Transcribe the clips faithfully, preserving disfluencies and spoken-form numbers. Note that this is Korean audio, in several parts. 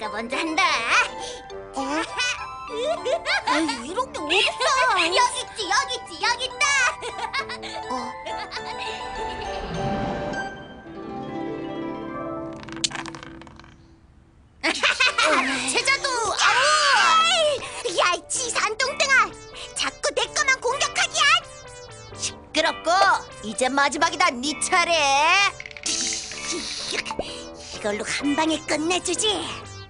내가 먼저 한다. 아유, 이런 게 어딨어? 여기 있지, 여기 있지, 여기 있다. 어. 제자도 아우! 야, 이 치사한 똥땡아! 자꾸 내 거만 공격하기야! 시끄럽고 이제 마지막이다. 네 차례. 이걸로 한 방에 끝내주지.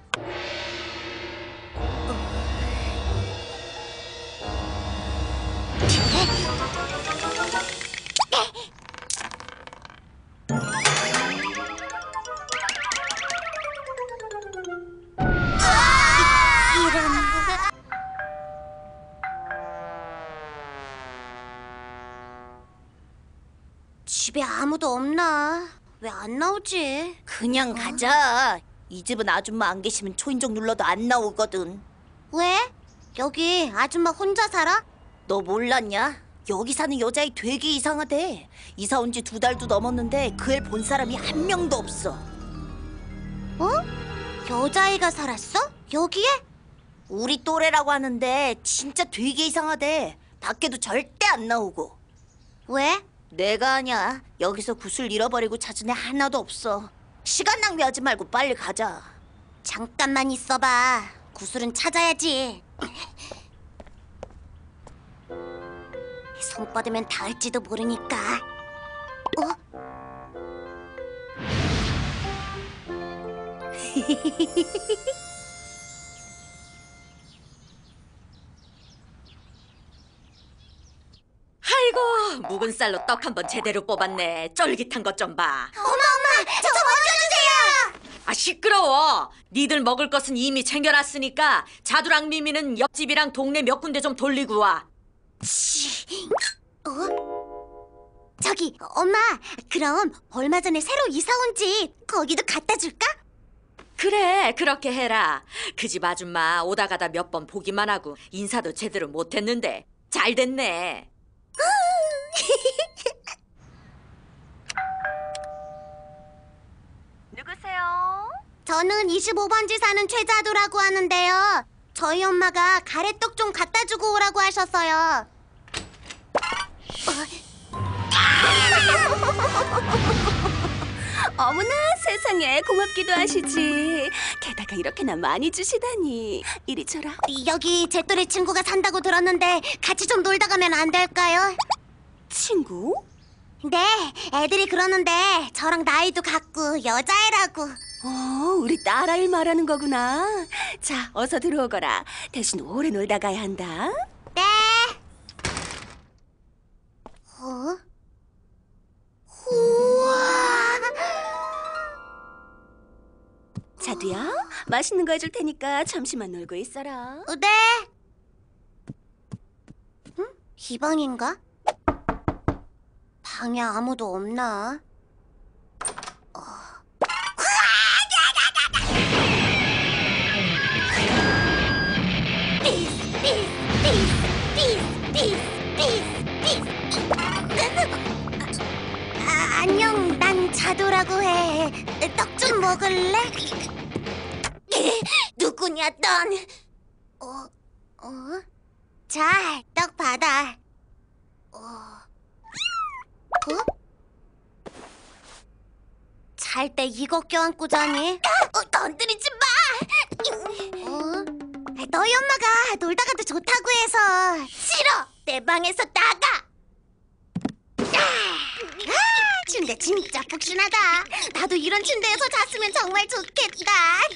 집에 아무도 없나? 왜 안 나오지? 그냥 가자. 이 집은 아줌마 안 계시면 초인종 눌러도 안 나오거든. 왜? 여기 아줌마 혼자 살아? 너 몰랐냐? 여기 사는 여자애 되게 이상하대. 이사 온 지 두 달도 넘었는데 그 애 본 사람이 한 명도 없어. 어? 여자애가 살았어? 여기에? 우리 또래라고 하는데 진짜 되게 이상하대. 밖에도 절대 안 나오고. 왜? 내가 아냐. 여기서 구슬 잃어버리고 찾은 애 하나도 없어. 시간 낭비하지 말고 빨리 가자. 잠깐만 있어봐. 구슬은 찾아야지. 손 뻗으면 닿을지도 모르니까. 어? 아이고, 묵은 쌀로 떡 한 번 제대로 뽑았네. 쫄깃한 것 좀 봐. 엄마, 엄마! 저 먼저 주세요! 아, 시끄러워. 니들 먹을 것은 이미 챙겨놨으니까 자두랑 미미는 옆집이랑 동네 몇 군데 좀 돌리고 와. 어? 저기, 엄마, 그럼 얼마 전에 새로 이사 온 집 거기도 갖다 줄까? 그래, 그렇게 해라. 그 집 아줌마 오다 가다 몇 번 보기만 하고 인사도 제대로 못했는데 잘 됐네. 누구세요? 저는 이십오 번지 사는 최자두라고 하는데요. 저희 엄마가 가래떡 좀 갖다 주고 오라고 하셨어요. 어머나 세상에 고맙기도 하시지. 게다가 이렇게나 많이 주시다니. 이리 줘라. 여기 제 또래 친구가 산다고 들었는데 같이 좀 놀다 가면 안 될까요? 친구? 네, 애들이 그러는데 저랑 나이도 같고 여자애라고. 어, 우리 딸아이를 말하는 거구나. 자, 어서 들어오거라. 대신 오래 놀다 가야 한다. 네. 어? 우와. 자두야, 맛있는 거 해줄 테니까 잠시만 놀고 있어라. 어, 네. 응? 이 방인가? 방에 아무도 없나? 어. 삐스, 삐스, 삐스, 삐스, 삐스, 삐스. 아, 안녕, 난 자두라고 해. 떡 좀 먹을래? 누구냐, 넌? 어, 어? 자, 떡 받아. 어, 어? 잘 때 이거 껴안고 자니? 어, 건드리지 마! 어? 너희 엄마가 놀다가도 좋다고 해서. 싫어! 내 방에서 나가! 아, 침대 진짜 푹신하다. 나도 이런 침대에서 잤으면 정말 좋겠다.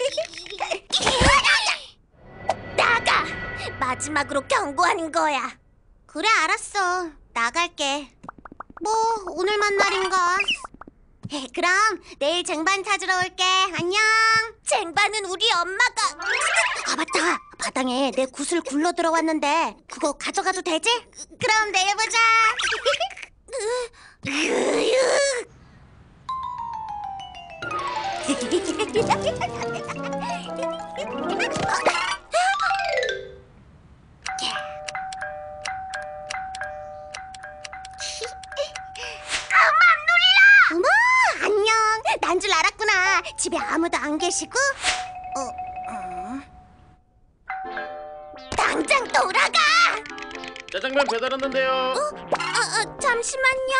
나가! 마지막으로 경고하는 거야. 그래, 알았어. 나갈게. 뭐 오늘만 날인가. 그럼 내일 쟁반 찾으러 올게. 안녕. 쟁반은 우리 엄마가. 아, 맞다. 마당에 내 구슬 굴러 들어왔는데 그거 가져가도 되지? 그럼 내일 보자. 어머, 안녕. 난 줄 알았구나. 집에 아무도 안 계시고. 어, 어. 돌아가! 짜장면 배달 왔는데요. 어, 어, 잠시만요.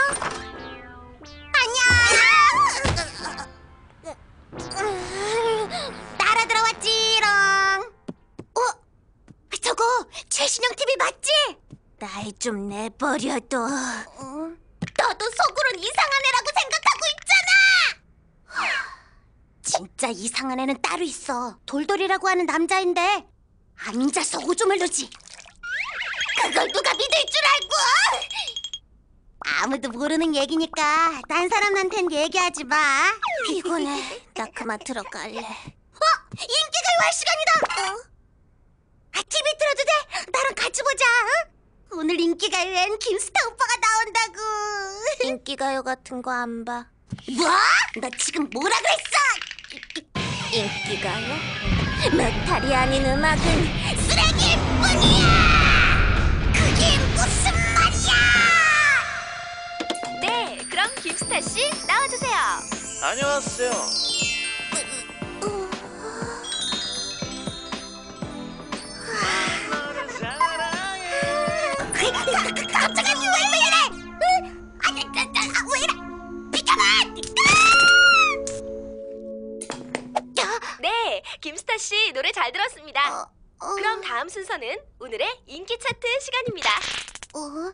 안녕. 따라 들어왔지롱. 어? 저거 최신형 티비 맞지? 날 좀 내버려둬. 어? 너도 속으론 이상한 애라고 생각하고 있잖아. 진짜 이상한 애는 따로 있어. 돌돌이라고 하는 남자인데 앉아서 오줌을 누지. 그걸 누가 믿을 줄 알고? 아무도 모르는 얘기니까 딴 사람한텐 얘기하지 마. 피곤해. 나 그만 들어갈래. 어? 인기가요 시간이다. 어? 아, 티비 틀어도 돼? 나랑 같이 보자. 응? 오늘 인기가요엔 김스타 오빠가 나온다고. 인기가요 같은 거 안 봐. 뭐? 너 지금 뭐라 그랬어? 인기가요? 메탈이 아닌 음악은 쓰레기일 뿐이야! 그게 무슨 말이야! 네, 그럼 김스타 씨 나와주세요. 안녕하세요. 갑자기 왜 이래? 응? 아니, 나, 나, 아, 왜 이래? 비켜봐! 네, 김스타 씨 노래 잘 들었습니다. 어, 어, 그럼 다음 순서는 오늘의 인기 차트 시간입니다. 어?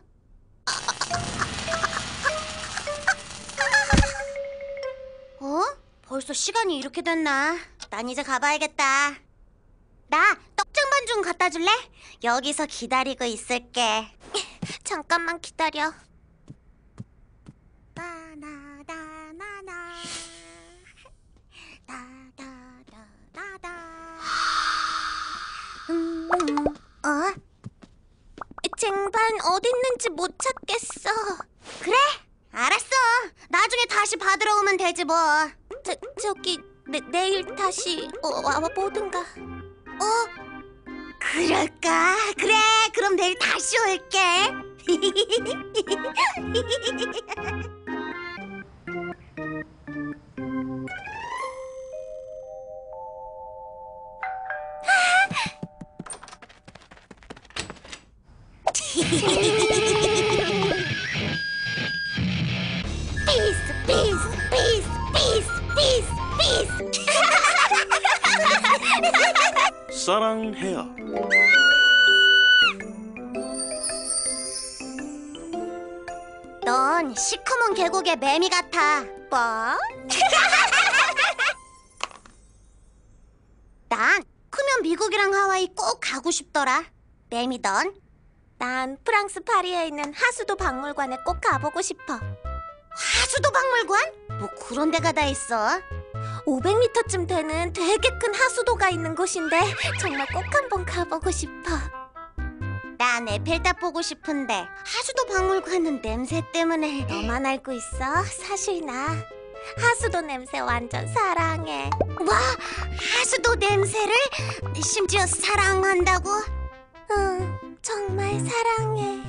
어? 벌써 시간이 이렇게 됐나? 난 이제 가봐야겠다. 나 떡장반 좀 갖다 줄래? 여기서 기다리고 있을게. 잠깐만 기다려. 나나나나나 나나나나나 음, 어? 쟁반 어딨는지 못 찾겠어. 그래, 알았어. 나중에 다시 받으러 오면 되지 뭐. 저, 저기 내, 내일 다시 어, 와 보든가. 어? 그럴까? 그래, 그럼 내일 다시 올게. 피스, 피스, 피스, 피스, 피스, 피스. 사랑해요. 넌 시커먼 계곡의 매미 같아. 뭐? 난 크면 미국이랑 하와이 꼭 가고 싶더라. 매미 넌? 난 프랑스 파리에 있는 하수도 박물관에 꼭 가보고 싶어. 하수도 박물관? 뭐 그런 데가 다 있어? 오백 미터쯤 되는 되게 큰 하수도가 있는 곳인데 정말 꼭 한번 가보고 싶어. 난 에펠탑 보고 싶은데 하수도 박물관은 냄새 때문에. 너만 알고 있어? 사실 나 하수도 냄새 완전 사랑해. 뭐? 하수도 냄새를? 심지어 사랑한다고? 응, 정말 사랑해.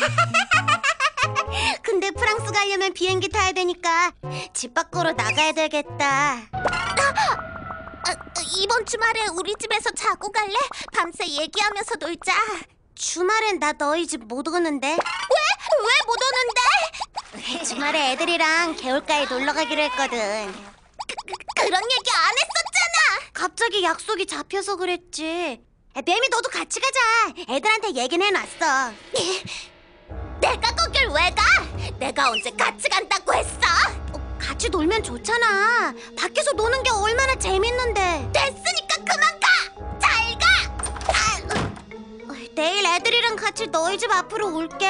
근데 프랑스 가려면 비행기 타야 되니까 집 밖으로 나가야 되겠다. 아, 이번 주말에 우리 집에서 자고 갈래? 밤새 얘기하면서 놀자. 주말엔 나 너희 집 못 오는데. 왜? 왜 못 오는데? 주말에 애들이랑 개울가에 놀러 가기로 했거든. 그, 그, 그런 얘기 안 했었잖아. 갑자기 약속이 잡혀서 그랬지. 매미 너도 같이 가자. 애들한테 얘기는 해놨어. 내가 거길 왜 가? 내가 언제 같이 간다고 했어? 어, 같이 놀면 좋잖아. 밖에서 노는 게 얼마나 재밌는데. 됐으니까 그만 가! 잘 가! 아, 어, 내일 애들이랑 같이 너희 집 앞으로 올게.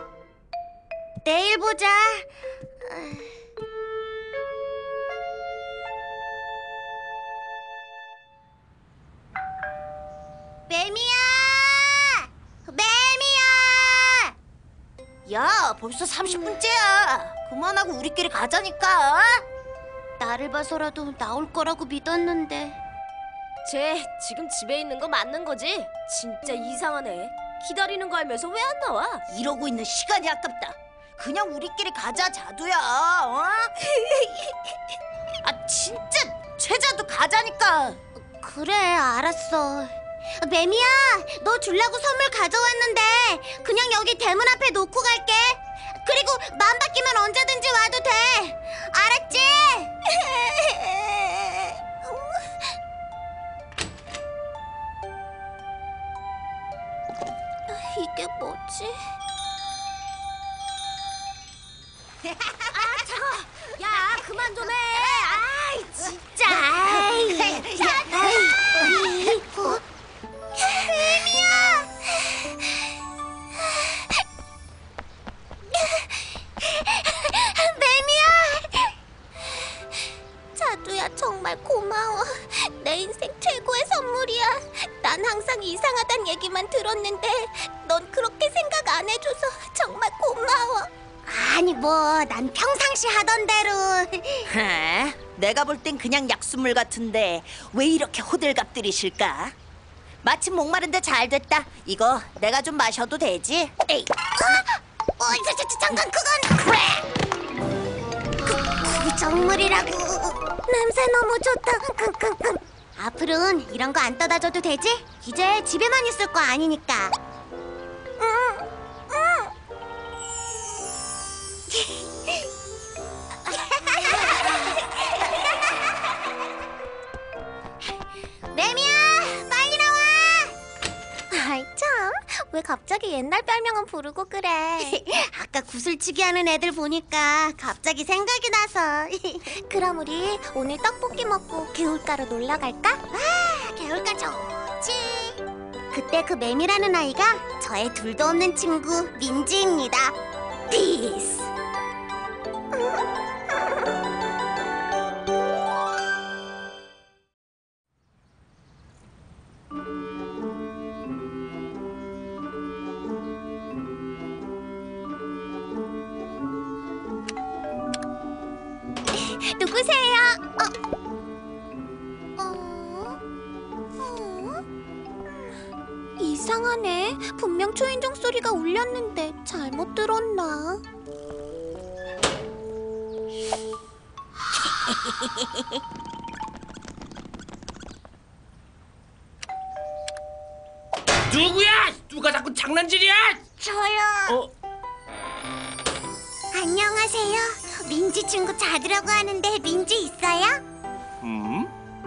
내일 보자. 매미야! 매미야! 야, 벌써 삼십 분째야. 그만하고 우리끼리 가자니까. 나를 봐서라도 나올 거라고 믿었는데. 쟤 지금 집에 있는 거 맞는 거지? 진짜 이상하네. 기다리는 거 알면서 왜 안 나와? 이러고 있는 시간이 아깝다. 그냥 우리끼리 가자, 자두야. 어? 아, 진짜 최자도 가자니까. 그래, 알았어. 매미야, 너 주려고 선물 가져왔는데 그냥 여기 대문 앞에 놓고 갈게. 그리고 마음 바뀌면 언제든지 와도 돼. 알았지? 이게 뭐지? 아, 차가. 야, 그만 좀 해. 아이, 진짜. 아이, 아이. 어? 뱀이야. 뱀이야. 자두야, 정말 고마워. 내 인생 최고의 선물이야. 난 항상 이상하단 얘기만 들었는데 넌 그렇게 생각 안 해줘서 정말 고마워. 아니 뭐 난 평상시 하던 대로. 하, 내가 볼 땐 그냥 약수물 같은데 왜 이렇게 호들갑 들이실까? 마침 목마른데 잘 됐다. 이거 내가 좀 마셔도 되지? 에이. 어? 어, 저, 저, 저, 잠깐 그건 그래. 그, 구정물이라고. 냄새 너무 좋다. 킁킁킁. 앞으로는 이런 거 안 떠다 줘도 되지? 이제 집에만 있을 거 아니니까. 응, 응. 매미야, 빨리 나와. 아이 참, 왜 갑자기 옛날 별명은 부르고 그래? 아까 구슬치기 하는 애들 보니까 갑자기 생각이 나서. 그럼 우리 오늘 떡볶이 먹고 개울가로 놀러 갈까? 아, 개울가 좋지. 그때 그 매미라는 아이가 저의 둘도 없는 친구 민지입니다. 피스. 누구세요? 어? 어? 어? 이상하네. 분명 초인종 소리가 울렸는데 잘못 들었나? 누구야? 누가 자꾸 장난질이야? 저요. 어? 안녕하세요. 민지 친구 자두라고 하는데 민지 있어요? 음?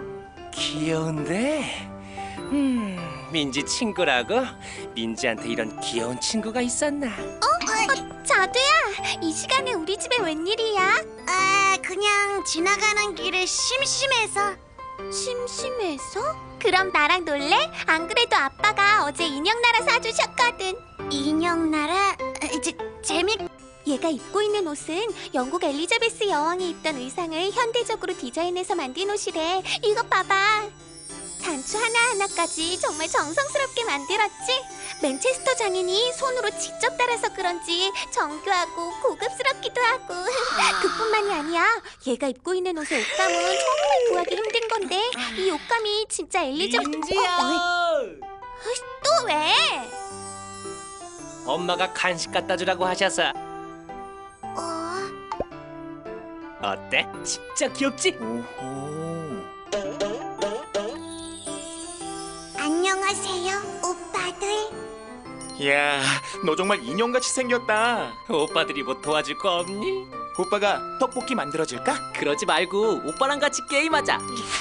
귀여운데? 음, 민지 친구라고? 민지한테 이런 귀여운 친구가 있었나? 어, 자두야. 이 시간에 우리 집에 웬일이야? 아, 그냥 지나가는 길에 심심해서. 심심해서? 그럼 나랑 놀래? 안 그래도 아빠가 어제 인형나라 사주셨거든. 인형나라? 제, 재밌... 얘가 입고 있는 옷은 영국 엘리자베스 여왕이 입던 의상을 현대적으로 디자인해서 만든 옷이래. 이것 봐봐. 단추 하나하나까지 정말 정성스럽게 만들었지? 맨체스터 장인이 손으로 직접 달아서 그런지 정교하고 고급스럽기도 하고. 그뿐만이 아니야. 얘가 입고 있는 옷의 옷감은 정말 구하기 힘든 건데 이 옷감이 진짜 엘리자베스... 민지야! 또 왜? 엄마가 간식 갖다 주라고 하셔서. 어... 어때? 진짜 귀엽지? 안녕하세요, 오빠들. 이야, 너 정말 인형같이 생겼다. 오빠들이 뭐 도와줄 거 없니? 오빠가 떡볶이 만들어줄까? 그러지 말고 오빠랑 같이 게임하자.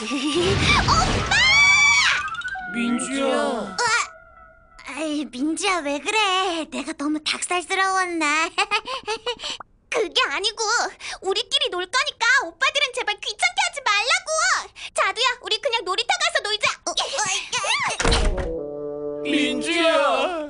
민지야. 아이, 민지야 왜 그래? 내가 너무 닭살스러웠나? 그게 아니고 우리끼리 놀 거니까 오빠들은 제발 귀찮게 하지 말라고. 자두야, 우리 그냥 놀이터 가서 놀자. 민지야.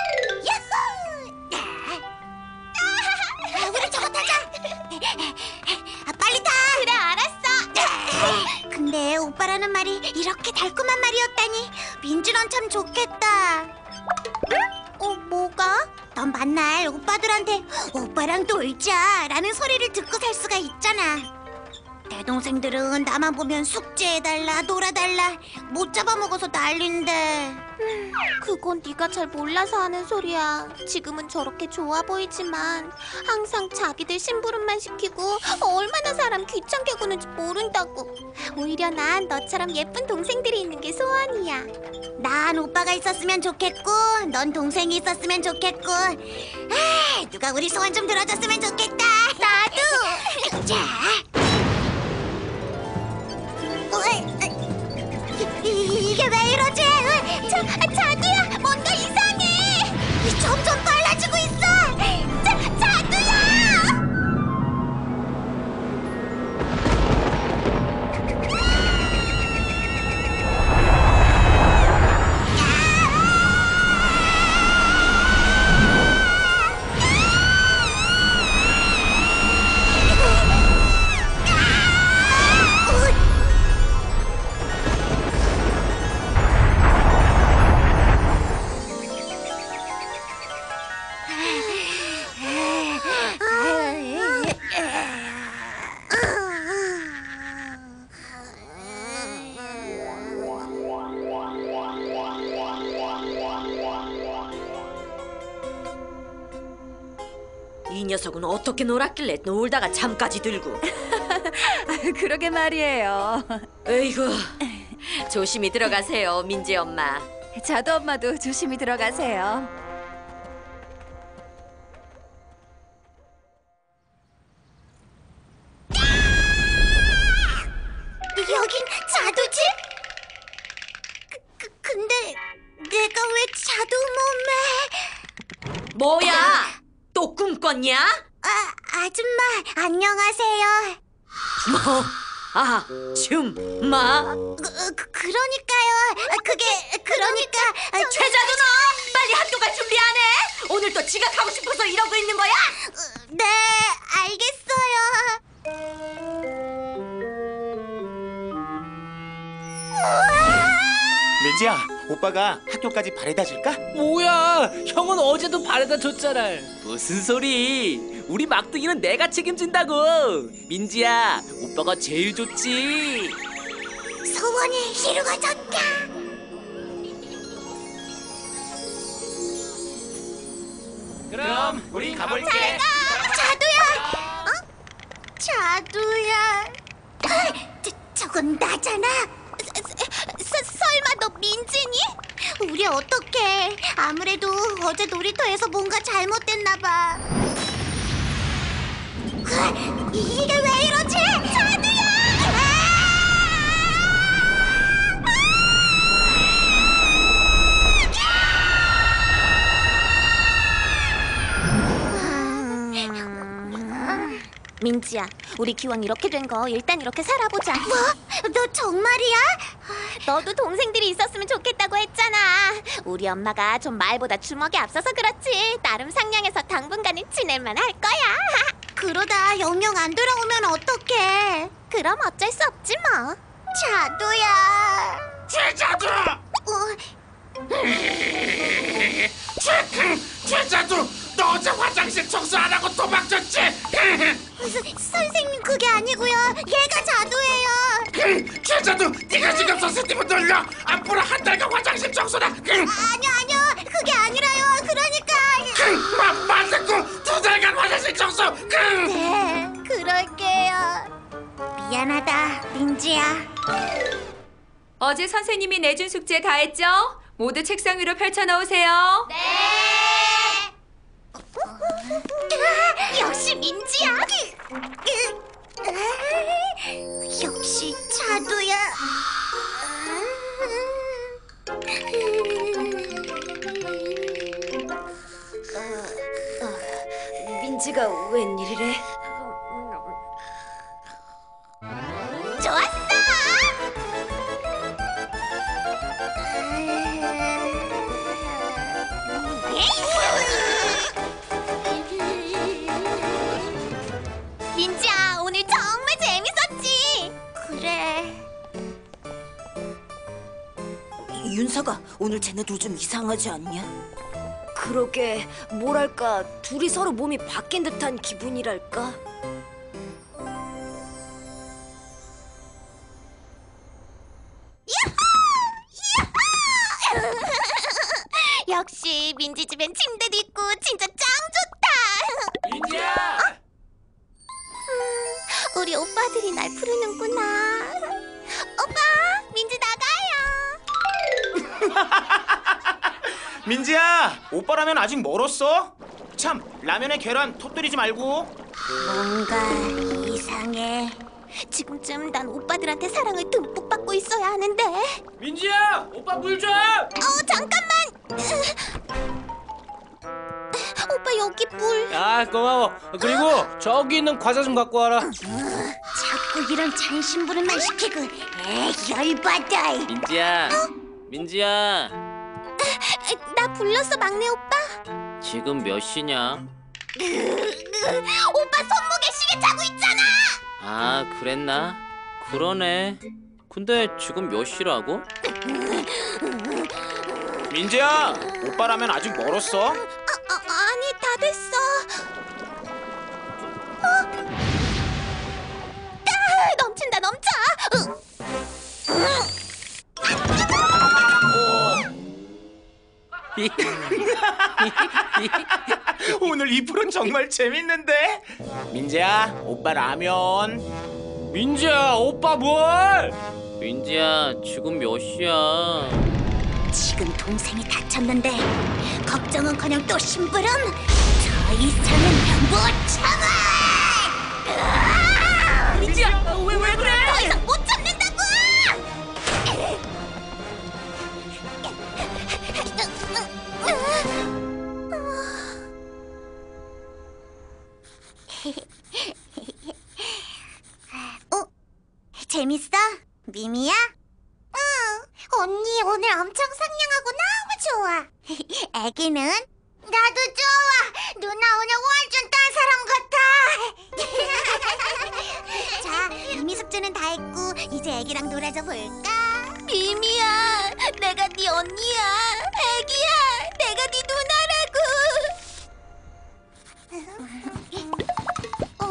아, 우리 저거 타자. 아, 빨리 타. 그래, 알았어. 근데 오빠라는 말이 이렇게 달콤한 말이었다니. 민지랑 참 좋겠다. 응? 어, 뭐가? 넌 만날 오빠들한테 오빠랑 놀자라는 소리를 듣고 살 수가 있잖아. 내 동생들은 나만 보면 숙제해달라, 놀아달라, 못 잡아먹어서 난린데. 음, 그건 네가 잘 몰라서 하는 소리야. 지금은 저렇게 좋아 보이지만 항상 자기들 심부름만 시키고 얼마나 사람 귀찮게 구는지 모른다고. 오히려 난 너처럼 예쁜 동생들이 있는 게 소원이야. 난 오빠가 있었으면 좋겠고, 넌 동생이 있었으면 좋겠고. 아, 누가 우리 소원 좀 들어줬으면 좋겠다. 나도. 자. 어, 에, 에, 이, 이게 왜 이러지? 자, 자두야, 뭔가 이상해. 점점 빨라지고 있어. 자, 자두야. 이 녀석은 어떻게 놀았길래 놀다가 잠까지 들고. 그러게 말이에요. 에이구, 조심히 들어가세요, 민지 엄마. 자두 엄마도 조심히 들어가세요. 여긴 자두집? 그, 그, 근데 내가 왜 자두 몸에... 뭐야? 또 꿈꿨냐? 아, 아줌마, 안녕하세요. 뭐? 아, 줌마? 그, 그, 그러니까요. 아, 그게, 그러니까... 아, 저- 최자두 너 빨리 학교 갈 준비 안 해? 오늘 또 지각하고 싶어서 이러고 있는 거야? 어, 네, 알겠어요. 민지야, 오빠가 학교까지 바래다 줄까? 뭐야? 형은 어제도 바래다 줬잖아. 무슨 소리? 우리 막둥이는 내가 책임진다고. 민지야, 오빠가 제일 좋지. 소원이 이루어졌다. 그럼 우리 가볼게. 자두야! 어? 자두야. 저, 저건 나잖아. 서, 설마 너 민지니? 우리 어떡해. 아무래도 어제 놀이터에서 뭔가 잘못됐나 봐. 으, 이게 왜 이러지? 자두야! 민지야, 우리 기왕 이렇게 된 거 일단 이렇게 살아보자. 뭐? 너 정말이야? 너도 동생들이 있었으면 좋겠다고 했잖아. 우리 엄마가 좀 말보다 주먹이 앞서서 그렇지. 나름 상냥해서 당분간은 지낼만 할 거야. 그러다 영영 안 돌아오면 어떡해. 그럼 어쩔 수 없지 뭐. 자두야. 제자두! 어, 제자두! 너 어제 화장실 청소 안 하고 도망쳤지? 서, 선생님 그게 아니고요. 얘가 자두예요. 제자두! 네가 지금 선생님을 놀려! 앞으로 한 달간 화장실 청소다! 아니요 아니요 그게 아니라요. 그러니까. 마, 맞았고 두 달간 화장실 청소! 네 그럴게요. 미안하다 민지야. 어제 선생님이 내준 숙제 다 했죠? 모두 책상 위로 펼쳐놓으세요. 네. 역시 민지야. 역시 자두야. 민지가 웬일이래? 좋았어. 민지야, 오늘 정말 재밌었지? 그래. 윤서가 오늘 쟤네들 좀 이상하지 않냐? 그러게, 뭐랄까, 둘이 서로 몸이 바뀐 듯한 기분이랄까? 우리 오빠들이 날 부르는구나. 오빠, 민지 나가요. 민지야, 오빠라면 아직 멀었어? 참, 라면에 계란 터뜨리지 말고. 뭔가 이상해. 지금쯤 난 오빠들한테 사랑을 듬뿍 받고 있어야 하는데. 민지야, 오빠 물 좀. 어, 잠깐만. 오빠 여기 물. 아, 고마워. 그리고 저기 있는 과자 좀 갖고 와라. 자꾸 이런 잔심부름만 시키고. 에이, 열받아. 민지야, 민지야. 나 불렀어, 막내 오빠. 지금 몇 시냐? 오빠 손목에 시계 차고 있잖아. 아, 그랬나? 그러네. 근데 지금 몇 시라고? 민지야, 오빠라면 아직 멀었어? 아, 아, 아니, 다 됐어. 어? 아, 넘친다, 넘쳐. 오늘 이 프로는 정말 재밌는데? 민지야, 오빠 라면. 민지야, 오빠 뭘? 민지야, 지금 몇 시야? 지금 동생이 다쳤는데 걱정은커녕 또 심부름. 더 이상은 못 참아. 민지야, 왜 왜 그래? 더 이상 못 참는다고. 어? 재밌어? 미미야? 응, 언니 오늘 엄청 상냥하고 너무 좋아. 애기는? 나도 좋아. 누나 오늘 완전 딴 사람 같아. 자, 미미 숙제는 다 했고 이제 애기랑 놀아줘 볼까? 미미야, 내가 네 언니야. 애기야, 내가 네 누나라고. 어?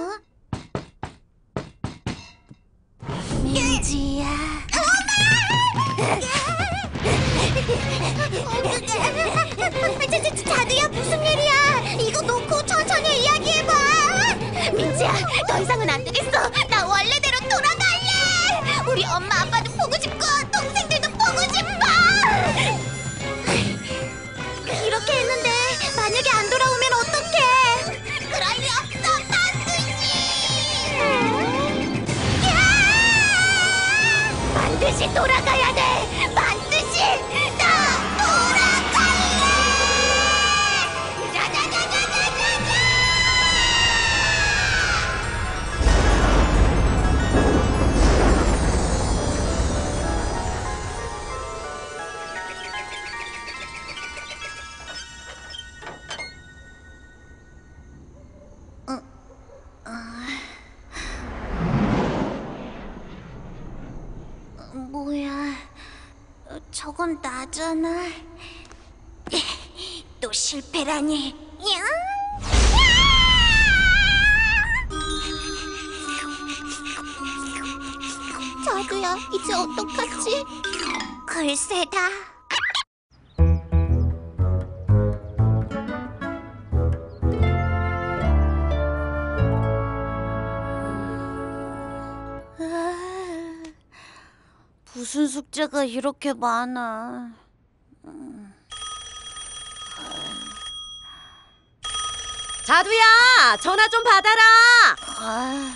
민지야. 자두야, 무슨 일이야? 이거 놓고 천천히 이야기해봐. 민지야, 더 이상은 안 되겠어. 나 원래대로 돌아갈래. 우리 엄마 아빠도 보고 싶고 동생들도 보고 싶어. 이렇게 했는데 만약에 안 돌아오면 어떡해? 그럴 리 없어, 반드시. 반드시 돌아가야 돼. 반드시 나 돌아갈래. 자자자자자자자. 뭐야? 저건 나잖아. 또 실패라니. 야! 자두야, 이제 어떡하지? 글쎄다. 무슨 숙제가 이렇게 많아. 자두야, 전화 좀 받아라. 아...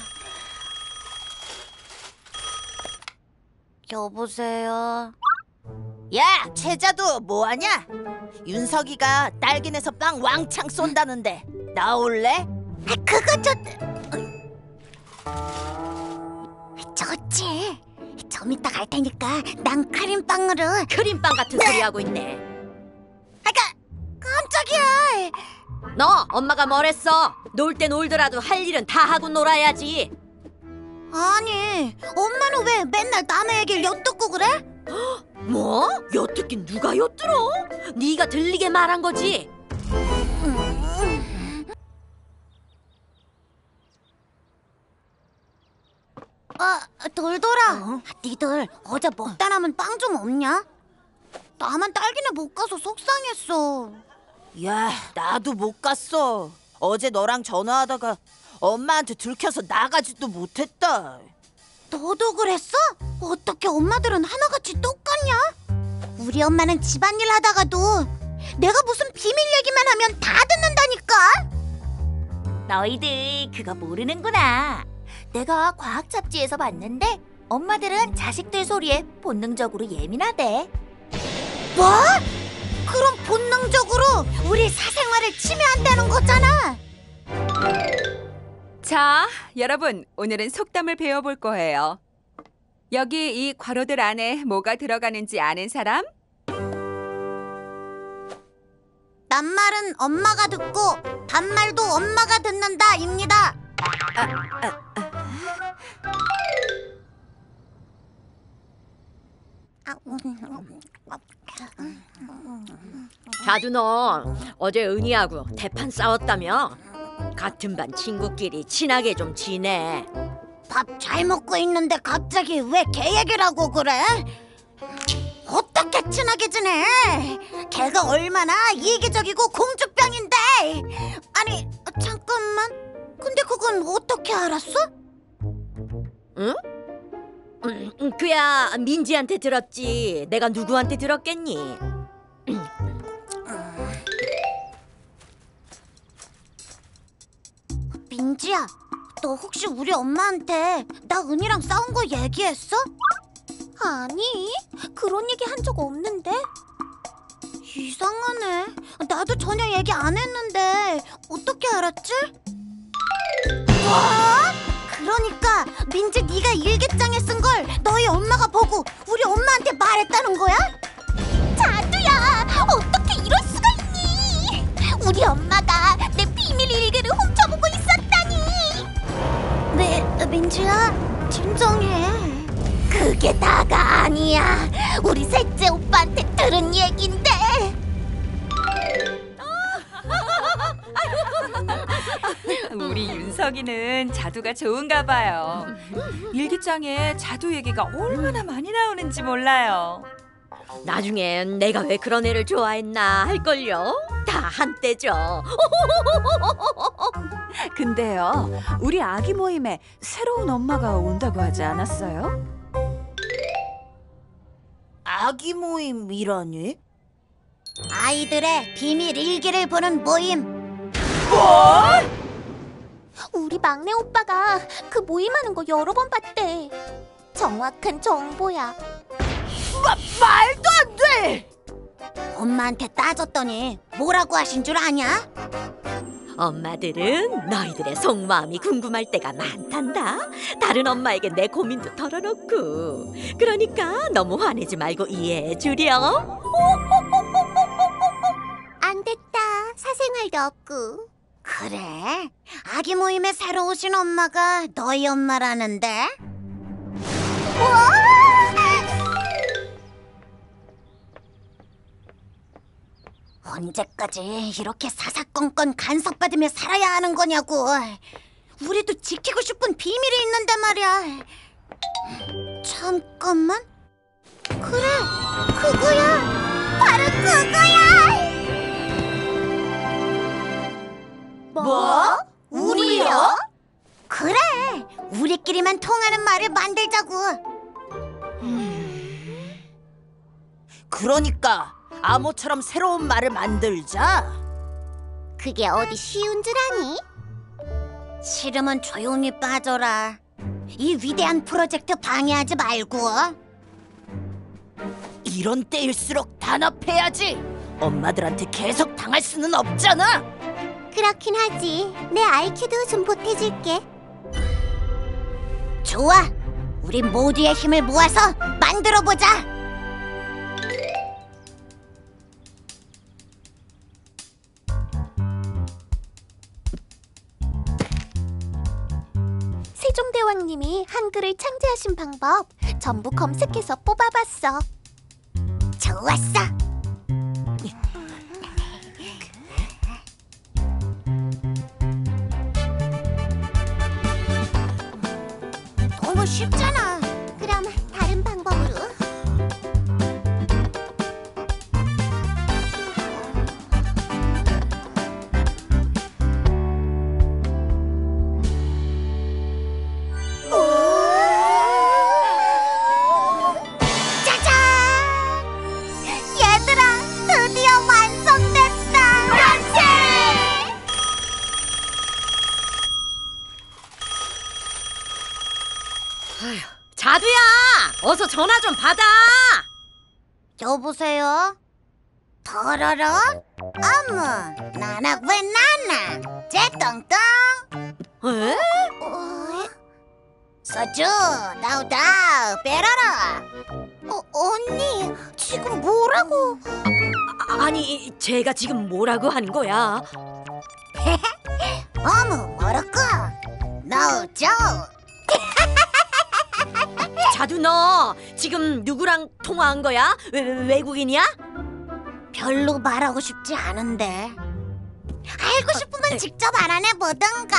여보세요. 야, 최자두 뭐하냐? 윤석이가 딸기내서 빵 왕창 쏜다는데 나올래? 아, 그거 좋... 좋지. 좀 이따 갈 테니까 난 크림빵으로. 크림빵 같은 소리 하고 있네. 아까 깜짝이야. 너 엄마가 뭐랬어? 놀 때 놀더라도 할 일은 다 하고 놀아야지. 아니, 엄마는 왜 맨날 남의 얘기를 엿듣고 그래? 뭐? 엿듣긴 누가 엿들어? 네가 들리게 말한 거지. 아, 돌돌아. 니들 어제 먹다 남은 빵 좀 없냐? 나만 딸기네 못 가서 속상했어. 야, 나도 못 갔어. 어제 너랑 전화하다가 엄마한테 들켜서 나가지도 못했다. 너도 그랬어? 어떻게 엄마들은 하나같이 똑같냐? 우리 엄마는 집안일 하다가도 내가 무슨 비밀 얘기만 하면 다 듣는다니까. 너희들 그거 모르는구나. 내가 과학 잡지에서 봤는데 엄마들은 자식들 소리에 본능적으로 예민하대. 뭐? 그럼 본능적으로 우리 사생활을 침해한다는 거잖아. 자, 여러분, 오늘은 속담을 배워볼 거예요. 여기 이 괄호들 안에 뭐가 들어가는지 아는 사람? 낱말은 엄마가 듣고 반말도 엄마가 듣는다입니다. 자두 너 어제 은희하고 대판 싸웠다며? 같은 반 친구끼리 친하게 좀 지내. 밥 잘 먹고 있는데 갑자기 왜 걔 얘기를 하고 그래? 어떻게 친하게 지내? 걔가 얼마나 이기적이고 공주병인데. 아니 잠깐만, 근데 그건 어떻게 알았어? 응? 음, 그야 민지한테 들었지. 내가 누구한테 들었겠니? 민지야, 너 혹시 우리 엄마한테 나 은희랑 싸운 거 얘기했어? 아니, 그런 얘기 한 적 없는데. 이상하네. 나도 전혀 얘기 안 했는데 어떻게 알았지? 뭐? 그러니까 민지 네가 일기장에 쓴 걸 너희 엄마가 보고 우리 엄마한테 말했다는 거야? 자두야, 어떻게 이럴 수가 있니? 우리 엄마가 내 비밀 일기를 훔쳐보고 있었다니. 네, 민지야, 진정해. 그게 다가 아니야. 우리 셋째 오빠한테 들은 얘긴데. 우리 윤석이는 자두가 좋은가 봐요. 일기장에 자두 얘기가 얼마나 많이 나오는지 몰라요. 나중엔 내가 왜 그런 애를 좋아했나 할걸요? 다 한때죠. 근데요, 우리 아기 모임에 새로운 엄마가 온다고 하지 않았어요? 아기 모임이라니? 아이들의 비밀 일기를 보는 모임. 뭐? 우리 막내 오빠가 그 모임하는 거 여러 번 봤대. 정확한 정보야. 마, 말도 안 돼! 엄마한테 따졌더니 뭐라고 하신 줄 아냐? 엄마들은 너희들의 속마음이 궁금할 때가 많단다. 다른 엄마에게 내 고민도 털어놓고. 그러니까 너무 화내지 말고 이해해 주렴. 안 됐다. 사생활도 없고. 그래? 아기 모임에 새로 오신 엄마가 너희 엄마라는데? 우와! 언제까지 이렇게 사사건건 간섭받으며 살아야 하는 거냐고. 우리도 지키고 싶은 비밀이 있는데 말이야. 잠깐만. 그래, 그거야. 바로 그거야. 뭐? 우리요? 그래, 우리끼리만 통하는 말을 만들자고. 그러니까 암호처럼 새로운 말을 만들자. 그게 어디 쉬운 줄 아니? 싫으면 조용히 빠져라. 이 위대한 프로젝트 방해하지 말고. 이런 때일수록 단합해야지. 엄마들한테 계속 당할 수는 없잖아. 그렇긴 하지. 내 아이큐도 좀 보태줄게. 좋아, 우리 모두의 힘을 모아서 만들어보자. 세종대왕님이 한글을 창제하신 방법 전부 검색해서 뽑아봤어. 좋았어. 너무 쉽잖아. 그럼 다른 방법으로. 자두야, 어서 전화 좀 받아. 여보세요? 더러러? 어머, 나나 왜 나나? 쟤똥똥? 에? 어? 서주, 나우다, 빼라라. 어, 언니, 지금 뭐라고? 아, 아니, 제가 지금 뭐라고 한 거야? 어머, 뭐라고? 나우죠? 자두 너 지금 누구랑 통화한 거야? 외, 외국인이야? 별로 말하고 싶지 않은데. 알고 싶으면 직접 알아내 보던가.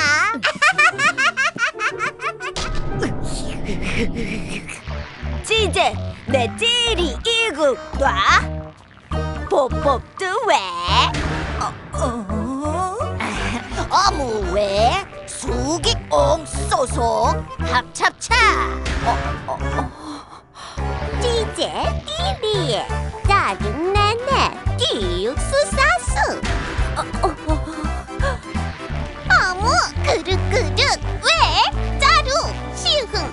찌제 내 찌리 이구 놔 뽀뽀도 왜 어무 왜? 수기 옹소속 합찹차. 찌제 띠리에 짜증나나 띠육수사수. 어무 그릇그릇 왜? 짜루 시흥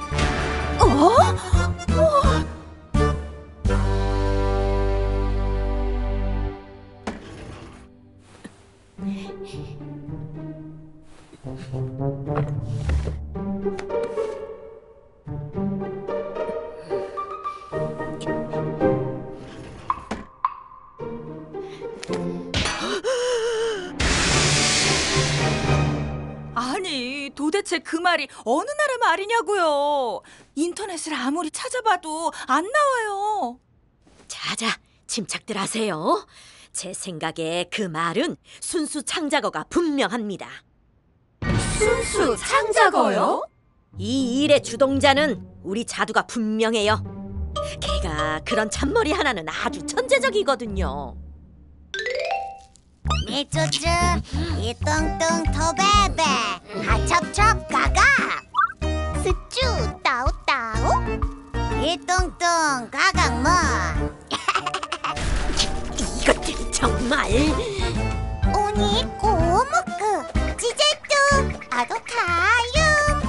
아니, 도대체 그 말이 어느 나라 말이냐고요. 인터넷을 아무리 찾아봐도 안 나와요. 자자 침착들 하세요. 제 생각에 그 말은 순수 창작어가 분명합니다. 순수 창작어요? 이 일의 주동자는 우리 자두가 분명해요. 걔가 그런 잔머리 하나는 아주 천재적이거든요. 미쭈쭈 이 뚱뚱 토베베 하첩첩 가가 스쭈 따오따오 이 뚱뚱 가강뭐 이것들 정말 오니 고모크 지제뚜 아도 가요.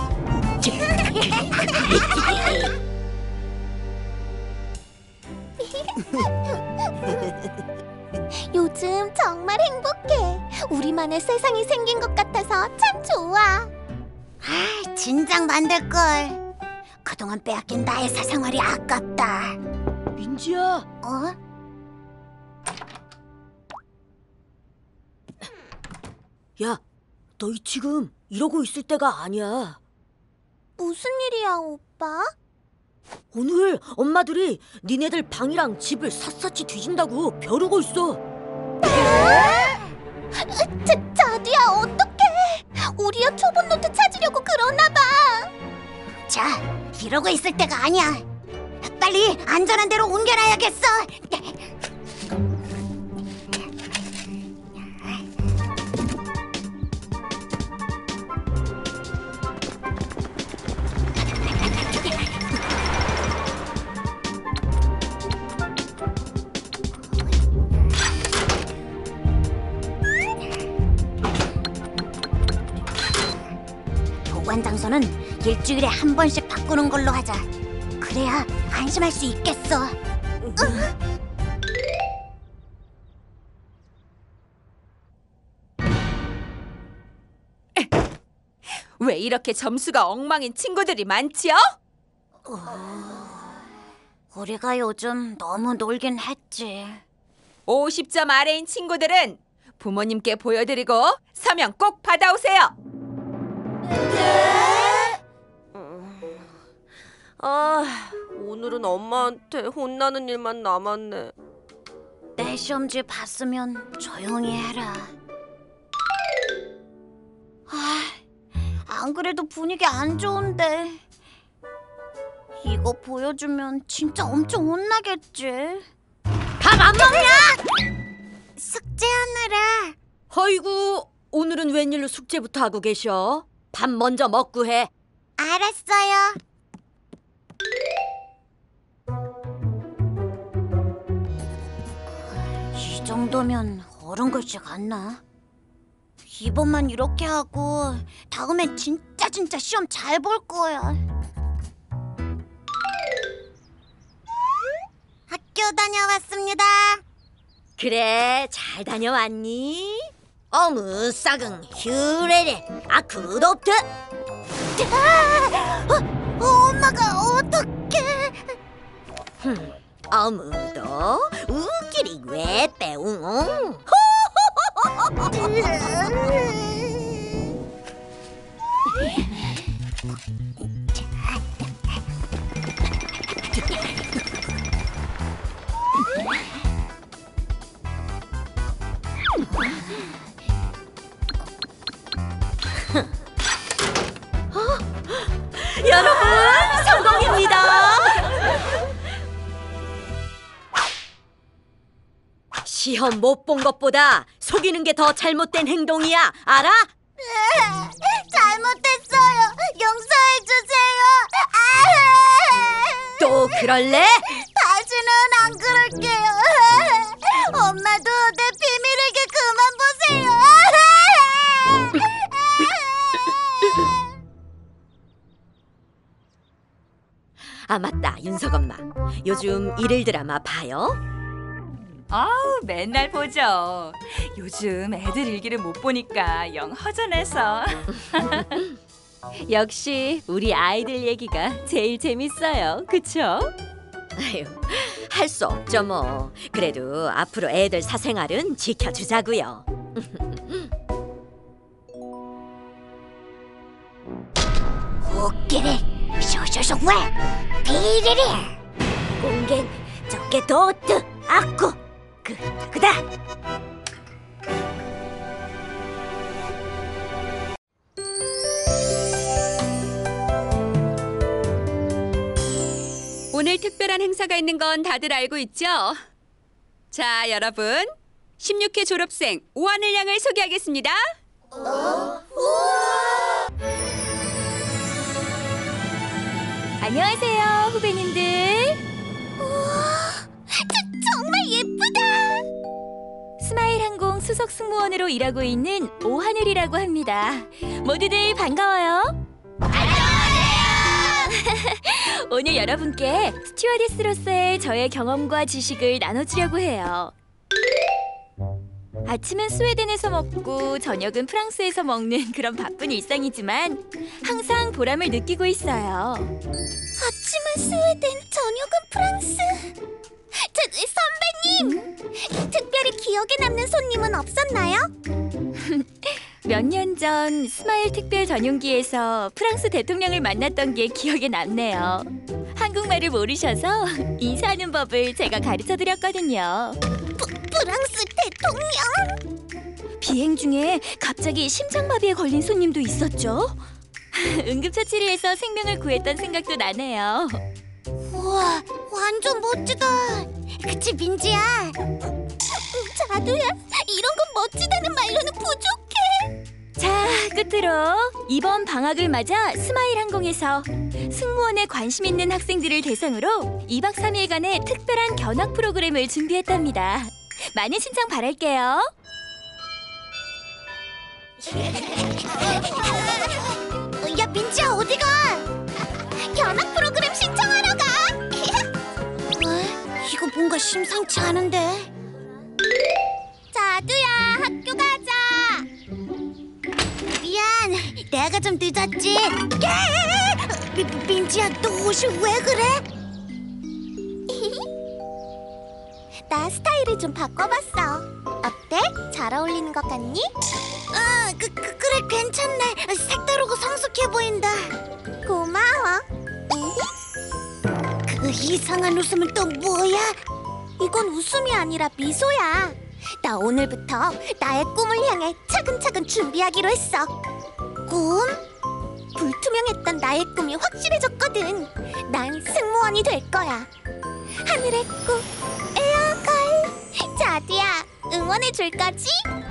요즘 정말 행복해. 우리만의 세상이 생긴 것 같아서 참 좋아. 아, 진작 만들걸. 그동안 빼앗긴 나의 사생활이 아깝다. 민지야. 어? 야, 너희 지금 이러고 있을 때가 아니야. 무슨 일이야, 오빠? 오늘 엄마들이 니네들 방이랑 집을 샅샅이 뒤진다고 벼르고 있어. 자, 자두야, 어떡해. 우리야 초본 노트 찾으려고 그러나 봐. 자, 이러고 있을 때가 아니야. 빨리 안전한 데로 옮겨놔야겠어. 보관 장소는 일주일에 한 번씩 바꾸는 걸로 하자. 그래야 안심할 수 있겠어. 왜 이렇게 점수가 엉망인 친구들이 많지요? 우리가 요즘 너무 놀긴 했지. 오십 점 아래인 친구들은 부모님께 보여드리고 서명 꼭 받아오세요. 아, 오늘은 엄마한테 혼나는 일만 남았네. 내 시험지 봤으면 조용히 해라. 아, 안 그래도 분위기 안 좋은데. 이거 보여주면 진짜 엄청 혼나겠지. 밥 안 먹냐? 숙제하느라. 어이구, 오늘은 웬일로 숙제부터 하고 계셔? 밥 먼저 먹고 해. 알았어요. 이 정도면 어른 글씨 같나? 이번만 이렇게 하고 다음엔 진짜 진짜 시험 잘 볼 거야. 학교 다녀왔습니다. 그래, 잘 다녀왔니? 어무 싹응 휴레레 아 굿옵트. 어, 엄마가 어떡해? 어무도 우끼리 왜 빼웅. 여러분, 성공입니다. 시험 못 본 것보다 속이는 게 더 잘못된 행동이야. 알아? 잘못했어요. 용서해 주세요. 또 그럴래? 다시는 안 그럴게요. 엄마도 내 비밀에게 그만 보세요. 아, 맞다. 윤석 엄마. 요즘 일일 드라마 봐요? 아우, 맨날 보죠. 요즘 애들 일기를 못 보니까 영 허전해서. 역시 우리 아이들 얘기가 제일 재밌어요. 그쵸? 아유, 할 수 없죠 뭐. 그래도 앞으로 애들 사생활은 지켜주자고요. 웃기리 쇼쇼쇼 왜 비리리 공겐 저게 도트 아쿠 그 그다. 오늘 특별한 행사가 있는 건 다들 알고 있죠? 자, 여러분. 십육 회 졸업생 오하늘 양을 소개하겠습니다. 안녕하세요, 후배님들. 정말 예쁘다. 스마일 항공 수석 승무원으로 일하고 있는 오하늘이라고 합니다. 모두들 반가워요. 오늘 여러분께 스튜어디스로서의 저의 경험과 지식을 나눠주려고 해요. 아침은 스웨덴에서 먹고 저녁은 프랑스에서 먹는 그런 바쁜 일상이지만 항상 보람을 느끼고 있어요. 아침은 스웨덴, 저녁은 프랑스. 저, 선배님, 특별히 기억에 남는 손님은 없었나요? 몇 년 전 스마일 특별 전용기에서 프랑스 대통령을 만났던 게 기억에 남네요. 한국말을 모르셔서 인사하는 법을 제가 가르쳐드렸거든요. 프, 프랑스 대통령? 비행 중에 갑자기 심장마비에 걸린 손님도 있었죠. 응급처치를 해서 생명을 구했던 생각도 나네요. 우와, 완전 멋지다. 그치, 민지야? 자두야, 이런 건 멋지다는 말로는 부족해. 자, 끝으로 이번 방학을 맞아 스마일 항공에서 승무원에 관심 있는 학생들을 대상으로 이박 삼일간의 특별한 견학 프로그램을 준비했답니다. 많은 신청 바랄게요. 야, 민지야, 어디가? 견학 프로그램 신청하러 가. 어? 이거 뭔가 심상치 않은데. 자두야, 학교 가자. 미안, 내가 좀 늦었지. 미, 민지야, 너 옷이 왜 그래? 나 스타일을 좀 바꿔봤어. 어때? 잘 어울리는 것 같니? 아, 그, 그, 그래, 괜찮네. 색다르고 성숙해 보인다. 고마워. 그 이상한 웃음은 또 뭐야? 이건 웃음이 아니라 미소야. 나 오늘부터 나의 꿈을 향해 차근차근 준비하기로 했어. 꿈? 불투명했던 나의 꿈이 확실해졌거든. 난 승무원이 될 거야. 하늘의 꿈, 에어걸. 자두야, 응원해 줄 거지?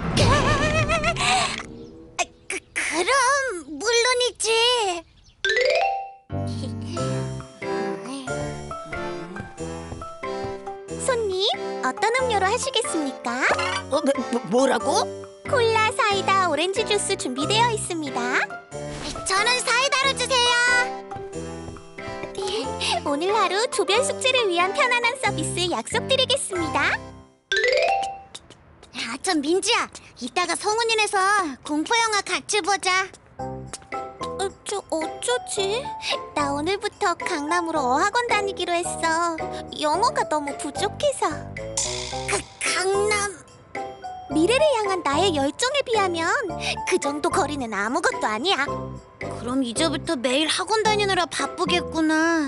그, 그럼 물론이지. 손님, 어떤 음료로 하시겠습니까? 어, 뭐, 뭐라고? 콜라, 사이다, 오렌지 주스 준비되어 있습니다. 저는 사이다로 주세요. 오늘 하루 조별 숙제를 위한 편안한 서비스 약속드리겠습니다. 아, 참 민지야, 이따가 성훈이네서 공포 영화 같이 보자. 어, 저 어쩌지? 나 오늘부터 강남으로 어학원 다니기로 했어. 영어가 너무 부족해서. 그 강남. 미래를 향한 나의 열정에 비하면 그 정도 거리는 아무것도 아니야. 그럼 이제부터 매일 학원 다니느라 바쁘겠구나.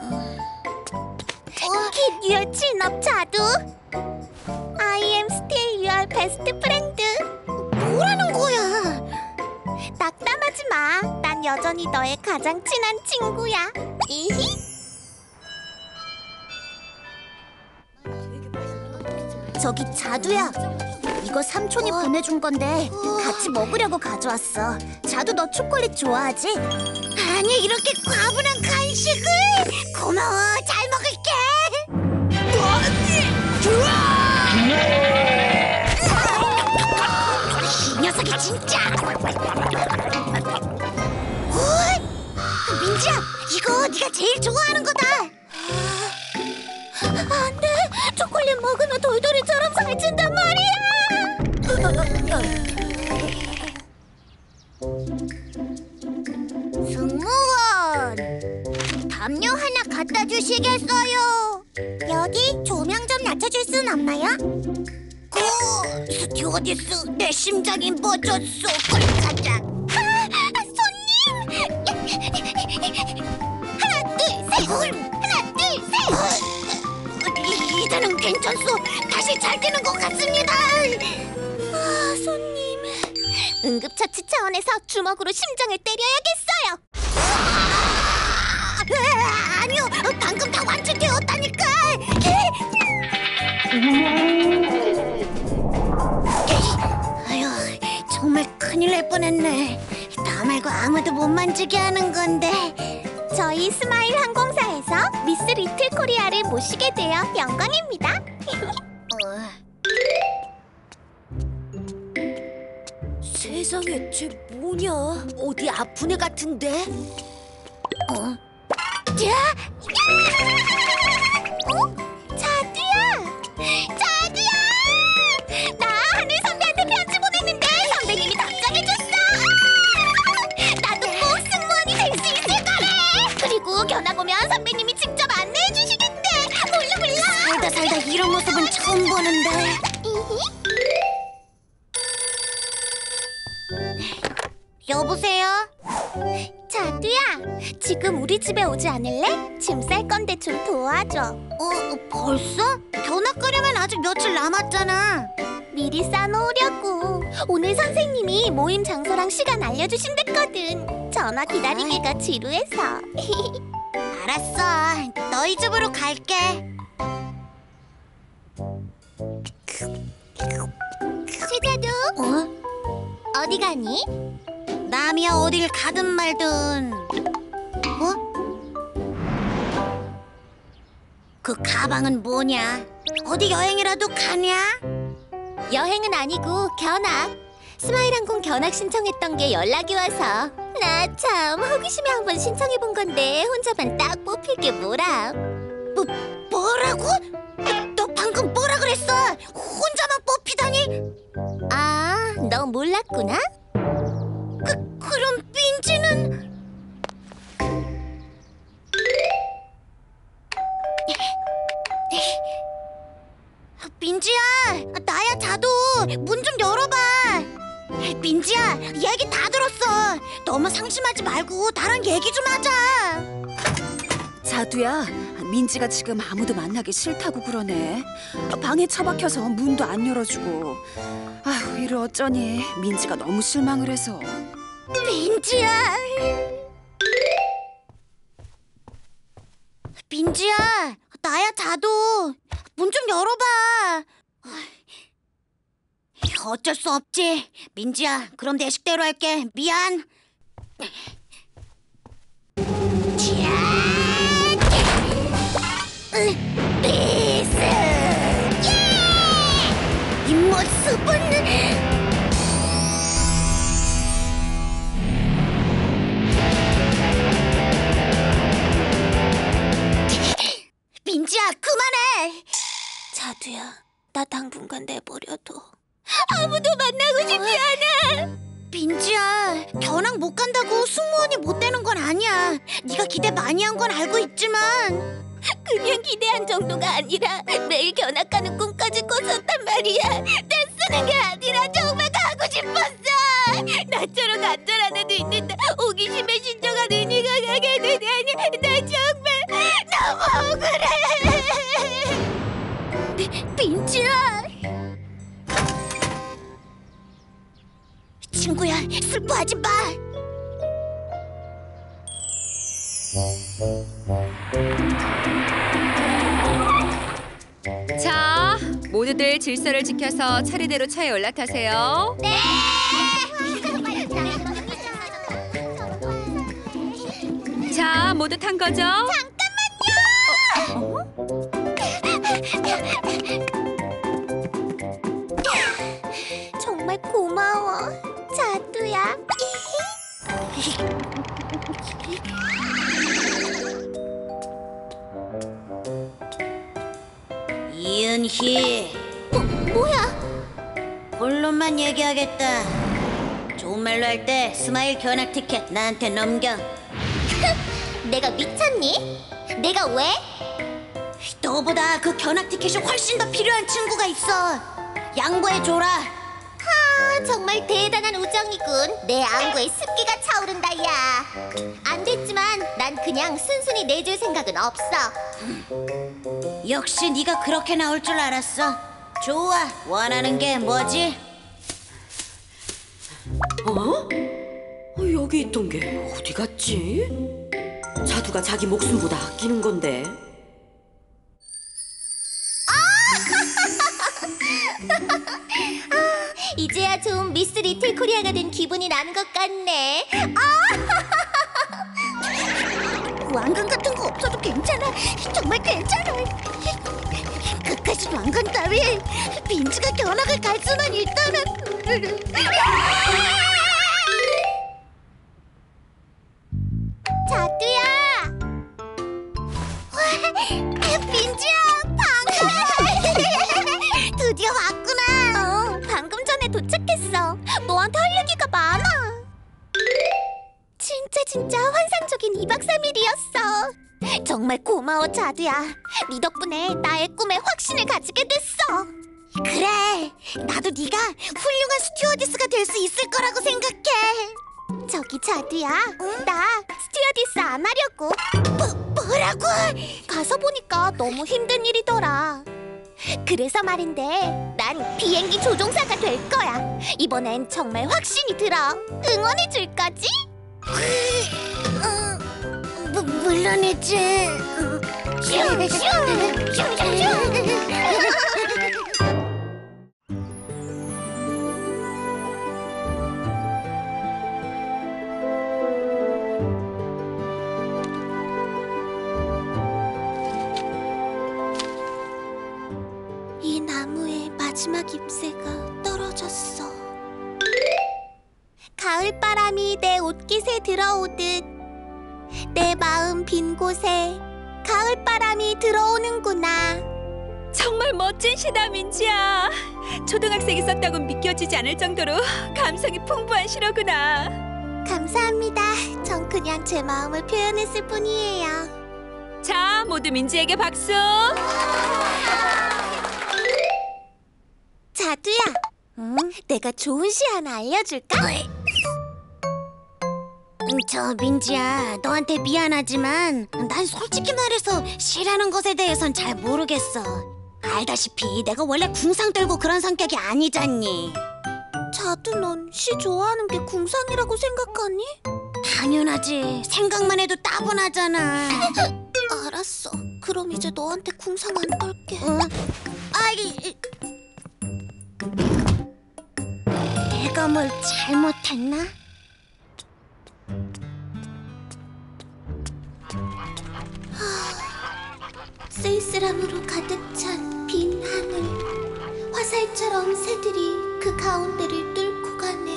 Keep your chin up, 자두. I am still your best friend. 뭐라는 거야? 낙담하지 마. 난 여전히 너의 가장 친한 친구야. 이히. 저기 자두야. 이거 삼촌이 보내준 건데 같이 먹으려고 가져왔어. 자두 너 초콜릿 좋아하지? 아니 이렇게 과분한 간식을. 고마워. 잘 먹을게. 이 녀석이 진짜. 어이? 민지야, 이거 네가 제일 좋아하는 거다. 안 돼. 초콜릿 먹으면 돌돌이처럼 살찐단 말이야. 승무원, 담요 하나 갖다 주시겠어요? 여기 조명 좀 낮춰줄 순 없나요? 고 스튜어디스, 내 심장이 멎었어. 가자. 아, 손님. 하나 둘 셋. 하나 둘 셋. 이, 이제는 괜찮소. 다시 잘 되는 것 같습니다. 아, 손님. 응급처치 차원에서 주먹으로 심장을 때려야겠어요. 아, 아니요, 방금 다 완치되었다니까. 아휴, 정말 큰일 날 뻔했네. 나 말고 아무도 못 만지게 하는 건데. 저희 스마일 항공사에서 미스 리틀 코리아를 모시게 되어 영광입니다. 세상에, 쟤 뭐냐? 어디 아픈 애 같은데? 어? 야! 어? 자두야! 자두야! 나 하늘 선배한테 편지 보냈는데 선배님이 답장해줬어! 나도 꼭 승무원이 될 수 있을 거래! 그리고 견학 오면 선배님이 직접 안내해주시겠대! 몰라 몰라! 살다 살다 이런 모습은 처음 보는데. 여보세요? 자두야, 지금 우리 집에 오지 않을래? 짐 쌀 건데 좀 도와줘. 어, 벌써? 견학 가려면 아직 며칠 남았잖아. 미리 싸놓으려고. 오늘 선생님이 모임 장소랑 시간 알려주신댔거든. 전화 기다리기가 지루해서. 알았어, 너희 집으로 갈게. 세자두, 어? 어디 가니? 남이야 어딜 가든 말든. 어? 그 가방은 뭐냐? 어디 여행이라도 가냐? 여행은 아니고 견학. 스마일 항공 견학 신청했던 게 연락이 와서. 나 참 호기심에 한번 신청해본 건데 혼자만 딱 뽑힐 게 뭐라. 뭐, 뭐라고? 너 방금 뭐라 그랬어? 혼자만 뽑히다니? 아, 너 몰랐구나? 그, 그럼 민지는... 민지야, 나야 자두. 문 좀 열어봐. 민지야, 얘기 다 들었어. 너무 상심하지 말고 나랑 얘기 좀 하자. 자두야, 민지가 지금 아무도 만나기 싫다고 그러네. 방에 처박혀서 문도 안 열어주고. 아휴, 이를 어쩌니. 민지가 너무 실망을 해서. 민지야. 민지야, 나야 자두. 문 좀 열어봐. 어쩔 수 없지. 민지야, 그럼 내 식대로 할게. 미안. 비스! 이 모습은... 누군가 내버려둬. 아무도 만나고 싶지 않아. 민지야, 견학 못 간다고 승무원이 못 되는 건 아니야. 네가 기대 많이 한 건 알고 있지만 그냥 기대한 정도가 아니라 매일 견학 가는 꿈까지 꿨었단 말이야. 떼쓰는 게 아니라 정말 가고 싶었어. 나처럼 간절한 애도 있는데 호기심에 신청한 은희가 가게 되다니 나 정말 너무 억울해. 민지야, 친구야, 슬퍼하지 마. 자, 모두들 질서를 지켜서 차례대로 차에 올라타세요. 네. 자, 모두 탄 거죠? 정말 고마워, 자두야. 이은희, 뭐, 뭐야? 본론만 얘기하겠다. 좋은 말로 할 때 스마일 견학 티켓 나한테 넘겨. 내가 미쳤니? 내가 왜? 너보다 그 견학 티켓이 훨씬 더 필요한 친구가 있어. 양보해줘라. 하, 정말 대단한 우정이군. 내 안구에 습기가 차오른다, 야. 안 됐지만 난 그냥 순순히 내줄 생각은 없어. 역시 네가 그렇게 나올 줄 알았어. 좋아, 원하는 게 뭐지? 어? 어, 여기 있던 게 어디 갔지? 자두가 자기 목숨보다 아끼는 건데. 이제야 좀 미스 리틀 코리아가 된 기분이 나는 것 같네. 아! 왕관 같은 거 없어도 괜찮아. 정말 괜찮아. 끝까지 왕관 따위. 민지가 견학을 갈 수만 있다면. 자두야. 민지야, 반가워. 드디어 왔구나. 어, 방금 전에 도착했어. 너한테 할 얘기가 많아. 진짜 진짜 환상적인 이박 삼일이었어. 정말 고마워, 자두야. 네 덕분에 나의 꿈에 확신을 가지게 됐어. 그래, 나도 네가 훌륭한 스튜어디스가 될 수 있을 거라고 생각해. 저기 자두야, 나 스튜어디스 안 하려고. 뭐, 뭐라고? 가서 보니까 너무 힘든 일이더라. 그래서 말인데 난 비행기 조종사가 될 거야. 이번엔 정말 확신이 들어. 응원해 줄 거지? 어, 무, 물론이지. 이 나무의 마지막 잎새가 떨어졌어. 가을바람이 내 옷깃에 들어오듯 내 마음 빈 곳에 가을바람이 들어오는구나. 정말 멋진 시다, 민지야. 초등학생이 썼다고 믿겨지지 않을 정도로 감성이 풍부한 시로구나. 감사합니다. 전 그냥 제 마음을 표현했을 뿐이에요. 자, 모두 민지에게 박수. 자두야, 응? 내가 좋은 시 하나 알려줄까? 음, 저 민지야, 너한테 미안하지만 난 솔직히 말해서 시라는 것에 대해선 잘 모르겠어. 알다시피 내가 원래 궁상 떨고 그런 성격이 아니잖니. 자두, 넌 시 좋아하는 게 궁상이라고 생각하니? 당연하지. 생각만 해도 따분하잖아. 알았어. 그럼 이제 너한테 궁상 안 떨게. 응. 아, 이, 이. 내가 뭘 잘못했나? 쓸쓸함으로 가득 찬 빈 하늘. 화살처럼 새들이 그 가운데를 뚫고 가네.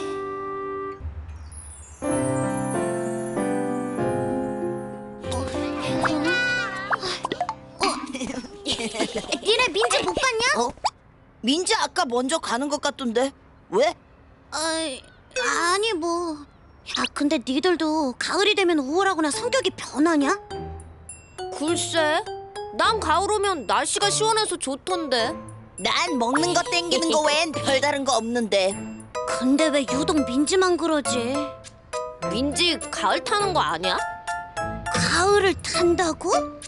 어? 어? 니네 민지 못 봤냐? 어? 민지 아까 먼저 가는 것 같던데. 왜? 아이, 아니 뭐. 아 근데 니들도 가을이 되면 우울하거나 성격이 변하냐? 글쎄, 난 가을 오면 날씨가 시원해서 좋던데. 난 먹는 거 땡기는 거 외엔 별다른 거 없는데. 근데 왜 유독 민지만 그러지? 민지 가을 타는 거 아니야? 가을을 탄다고?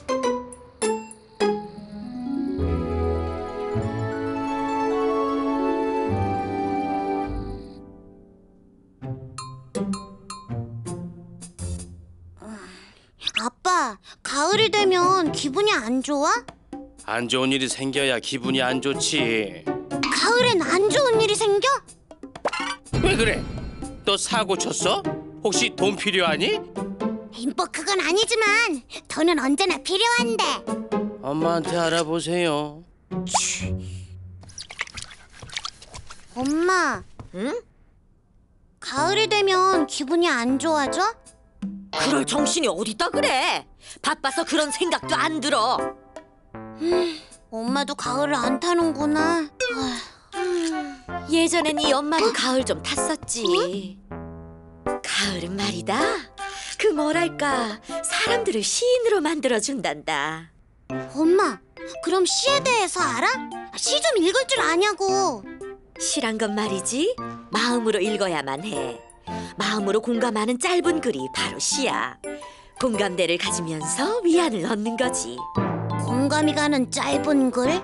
아빠, 가을이 되면 기분이 안 좋아? 안 좋은 일이 생겨야 기분이 안 좋지. 가을엔 안 좋은 일이 생겨? 왜 그래? 너 사고 쳤어? 혹시 돈 필요하니? 뭐 그건 아니지만 돈은 언제나 필요한데. 엄마한테 알아보세요. 엄마, 응? 가을이 되면 기분이 안 좋아져? 그럴 정신이 어딨다 그래. 바빠서 그런 생각도 안 들어. 엄마도 가을을 안 타는구나. 예전엔 이 엄마도 가을 좀 탔었지. 가을은 말이다, 그 뭐랄까, 사람들을 시인으로 만들어준단다. 엄마, 그럼 시에 대해서 알아? 시 좀 읽을 줄 아냐고. 시란 건 말이지, 마음으로 읽어야만 해. 마음으로 공감하는 짧은 글이 바로 시야. 공감대를 가지면서 위안을 얻는 거지. 공감이 가는 짧은 글?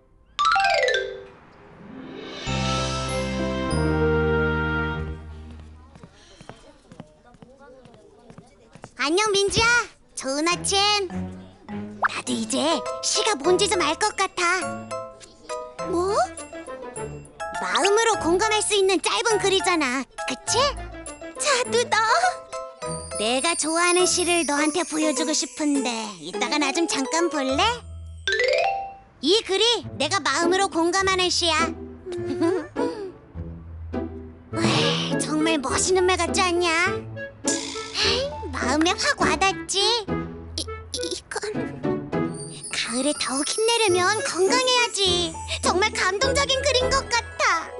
안녕 민지야, 좋은 아침. 나도 이제 시가 뭔지 좀 알 것 같아. 뭐? 마음으로 공감할 수 있는 짧은 글이잖아, 그치? 자두 너. 내가 좋아하는 시를 너한테 보여주고 싶은데 이따가 나 좀 잠깐 볼래? 이 글이 내가 마음으로 공감하는 시야. 와, 정말 멋있는 말 같지 않냐? 마음에 확 와닿지? 이, 이건 가을에 더욱 힘내려면 건강해야지. 정말 감동적인 글인 것 같아.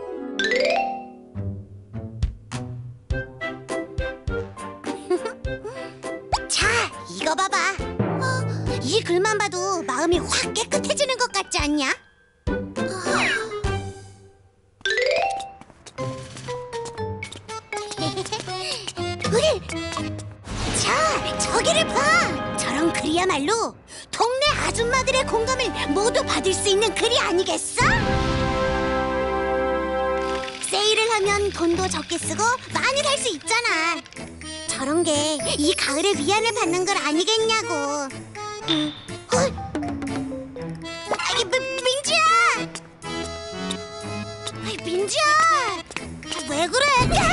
자, 이거 봐봐. 어, 이 글만 봐도 마음이 확 깨끗해지는 것 같지 않냐? 으이! 자, 저기를 봐! 저런 글이야말로 동네 아줌마들의 공감을 모두 받을 수 있는 글이 아니겠어? 세일을 하면 돈도 적게 쓰고 많이 살 수 있잖아. 저런 게 이 가을에 위안을 받는 걸 아니겠냐고. 음. 헐! 아이, 미, 민지야! 아이, 민지야! 왜 그래?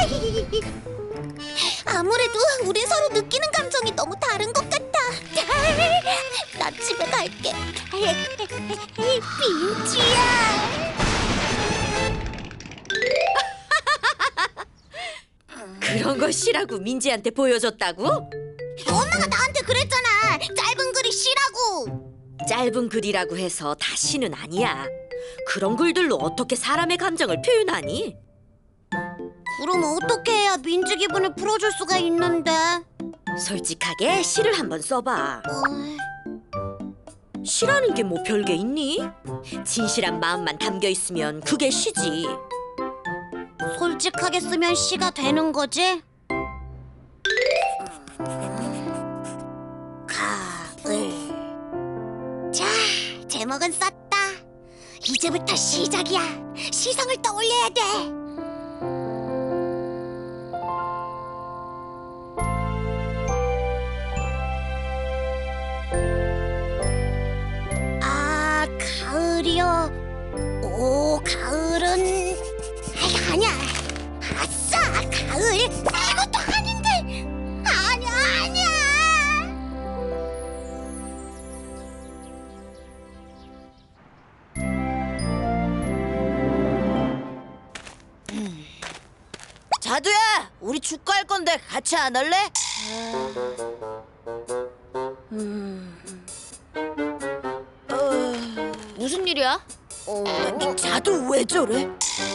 아무래도 우리 서로 느끼는 감정이 너무 다른 것 같아. 나 집에 갈게. 민지야. 그런 거 시라고 민지한테 보여줬다고? 엄마가 나한테 그랬잖아. 짧은 글이 시라고. 짧은 글이라고 해서 다 시는 아니야. 그런 글들로 어떻게 사람의 감정을 표현하니? 그럼 어떻게 해야 민지 기분을 풀어줄 수가 있는데? 솔직하게 시를 한번 써봐. 어... 시라는 게 뭐 별게 있니? 진실한 마음만 담겨 있으면 그게 시지. 솔직하게 쓰면 시가 되는 거지? 가을. 자, 제목은 썼다. 이제부터 시작이야. 시성을 떠올려야 돼. 아, 가을이요. 오, 가을은... 아이, 아니야. 아싸, 가을. 이것도 아닌데. 아니야, 아니야. 자두야, 우리 축구 할 건데 같이 안 할래? 무슨 일이야? 어? 자두 왜 저래?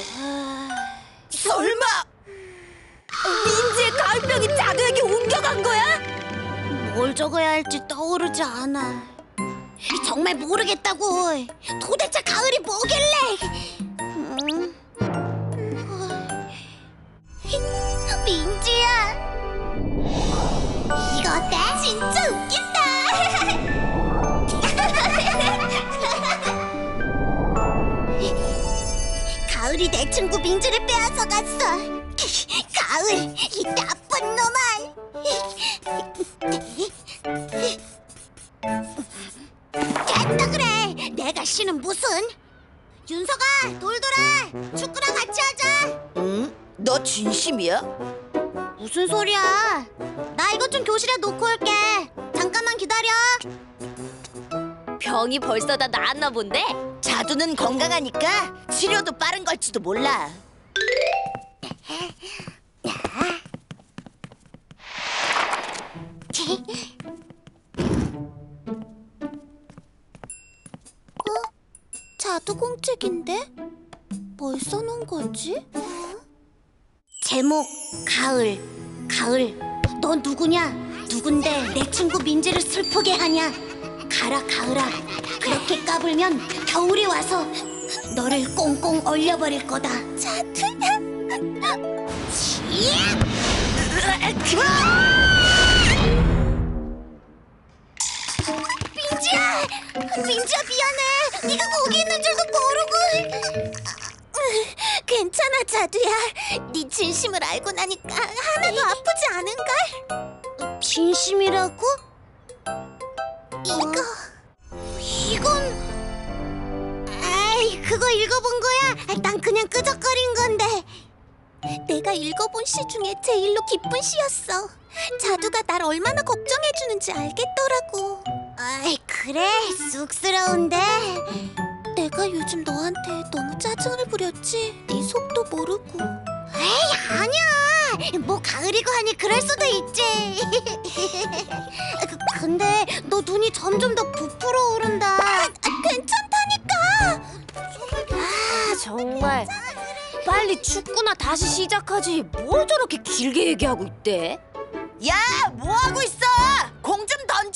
설마 민지의 가을병이 자두에게 옮겨간 거야? 뭘 적어야 할지 떠오르지 않아. 정말 모르겠다고. 도대체 가을이 뭐길래? 음. 민지야, 이거 어때? 진짜 웃긴다. 가을이 내 친구 민지를 빼앗아 갔어. 가을, 이 나쁜 놈아. 됐다 그래. 내가 씨는 무슨? 윤서가, 돌돌아, 축구랑 같이 하자. 응? 너 진심이야? 무슨 소리야? 나 이것 좀 교실에 놓고 올게. 잠깐만 기다려. 병이 벌써 다 나았나 본데? 자두는 건강하니까 치료도 빠른 걸지도 몰라. 어? 자두 공책인데? 뭘 써놓은 거지? 제목 가을. 가을, 넌 누구냐? 누군데 내 친구 민지를 슬프게 하냐? 가라 가을아, 그렇게 까불면 겨울이 와서 너를 꽁꽁 얼려버릴 거다. 자두야. 민지야, 민지야 미안해. 네가 거기 있는 줄도 모르고. 괜찮아 자두야. 네 진심을 알고 나니까 하나도 아프지 않은걸? 진심이라고? 이거 이건 아이 그거 읽어본 거야? 난 그냥 끄적거린 건데. 내가 읽어본 시 중에 제일로 기쁜 시였어. 자두가 날 얼마나 걱정해주는지 알겠더라고. 아이 그래? 쑥스러운데. 내가 요즘 너한테 너무 짜증을 부렸지? 네 속도 모르고. 에이 아니야. 뭐 가을이고 하니 그럴 수도 있지. 그, 근데 너 눈이 점점 더 부풀어 오른다. 아, 괜찮다니까. 아 정말 빨리 축구나 다시 시작하지. 뭘 저렇게 길게 얘기하고 있대? 야, 뭐 하고 있어? 공 좀 던져.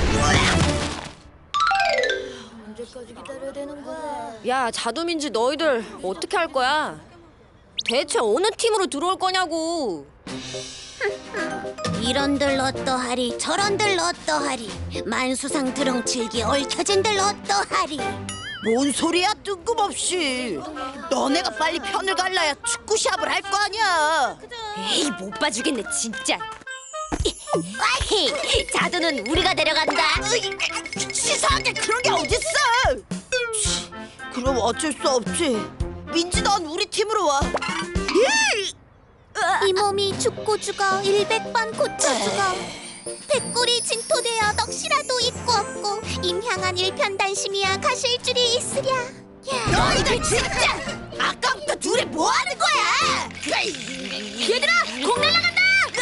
언제까지 기다려야 되는 거야? 야 자두민지 너희들 어떻게 할 거야? 대체 어느 팀으로 들어올 거냐고. 이런들 어떠하리 저런들 어떠하리 만수상 드렁칠기 얽혀진들 어떠하리. 뭔 소리야 뜬금없이. 너네가 빨리 편을 갈라야 축구 시합을 할 거 아니야. 에이 못 봐주겠네 진짜. 와이, 자두는 우리가 데려간다. 치사하게 그런 게 어딨어. 치, 그럼 어쩔 수 없지. 민지 넌 우리 팀으로 와. 이 몸이 죽고 죽어 일백번 고쳐주고 백골이 진토되어 넋이라도 있고 없고 임향한 일편단심이야 가실 줄이 있으랴. 너희들 진짜 아까부터 둘이 뭐 하는 거야? 얘들아 공 날라간다.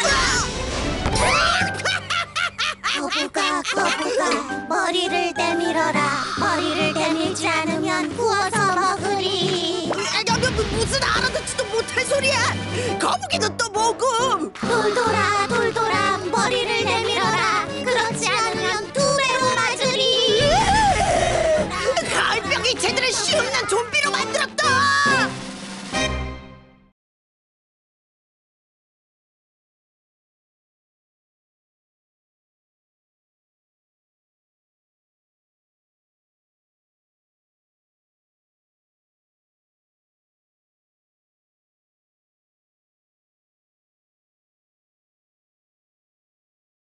거북아 거북아 머리를 내밀어라. 머리를 내밀지 않으면 구워서 먹으리. 무슨 알아듣지도 못할 소리야. 거북이는 또 뭐고? 돌돌아 돌돌아 머리를 내밀어라. 그렇지 않으면 두 배로 맞으리. 가을병이 쟤들을 시험난 좀비로 만들었다.